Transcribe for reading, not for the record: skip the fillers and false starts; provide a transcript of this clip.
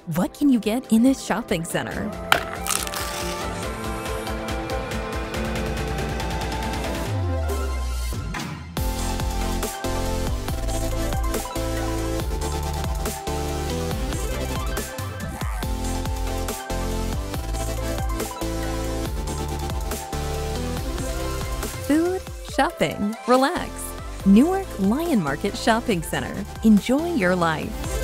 What can you get in this shopping center? Food, shopping, relax. Newark Lion Market Shopping Center. Enjoy your life.